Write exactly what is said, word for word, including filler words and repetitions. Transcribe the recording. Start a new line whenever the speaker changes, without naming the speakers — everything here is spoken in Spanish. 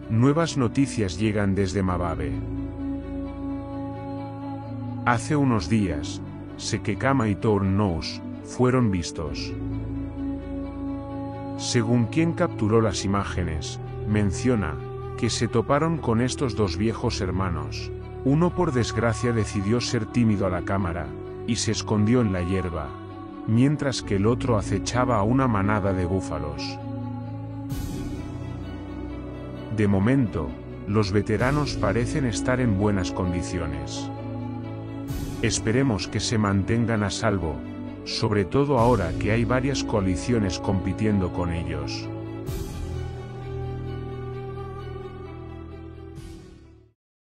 Nuevas noticias llegan desde Mababe. Hace unos días, Sekekama y Todas fueron vistos. Según quien capturó las imágenes, menciona que se toparon con estos dos viejos hermanos. Uno por desgracia decidió ser tímido a la cámara, y se escondió en la hierba, mientras que el otro acechaba a una manada de búfalos. De momento, los veteranos parecen estar en buenas condiciones. Esperemos que se mantengan a salvo, sobre todo ahora que hay varias coaliciones compitiendo con ellos.